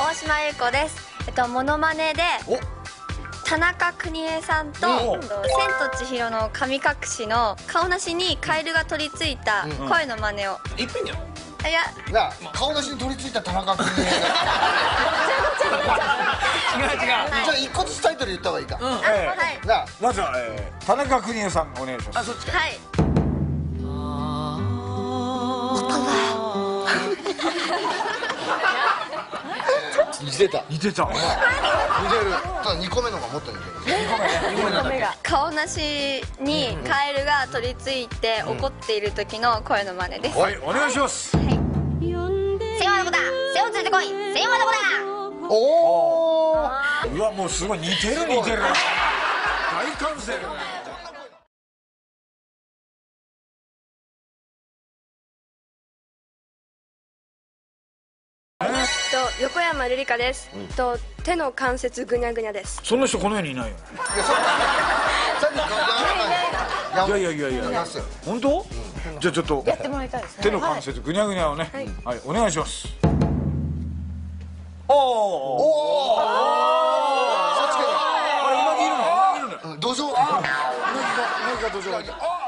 大島優子です。モノマネで田中邦衛さんと千と千尋の神隠しの顔なしにカエルが取り付いた声の真似を。 いっぺんにやろ。 いや、 顔なしに取り付いた田中邦衛。 違う違う。 じゃあ一個ずつタイトル言った方がいいか。 はい。 まずは田中邦衛さんお願いします。 あ、そっちか。 はい。 似てた。 似てた。 似てる。ただ2個目の方がもっと似てる。 顔なしにカエルが取り付いて怒っている時の声の真似です。 はい、お願いします。 千代の子だ、背をついてこい、千代の子だ。 おお。 うわ、もうすごい似てる似てる。大歓声。 横山瑠璃香です。手の関節ぐにゃぐにゃです。 そんな人この世にいないよね。いや本当？じゃあちょっとやってもらいたいですね。手の関節ぐにゃぐにゃをね、はい、お願いします。おお。あれ、うなぎいるの？うなぎいるの？ 土壌。 うなぎが土壌がいた。